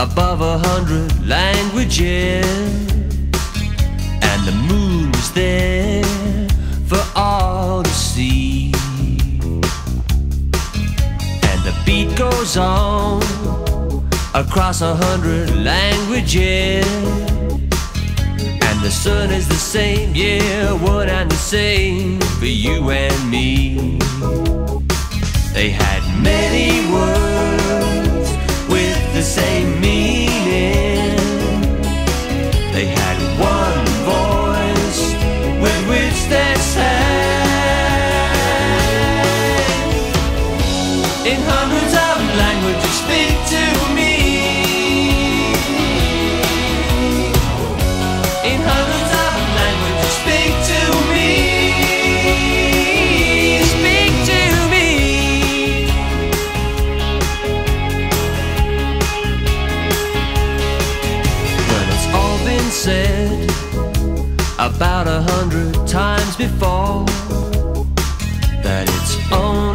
above 100 languages, and the moon was there for all to see. And the beat goes on across 100 languages, and the sun is the same, yeah, one and the same for you and me. They had many words with the same meaning. They had one voice with which they sang. In hundreds of languages, speak to me. In hundreds of languages, speak to me. Speak to me. When it's all been said about 100 times before, that it's only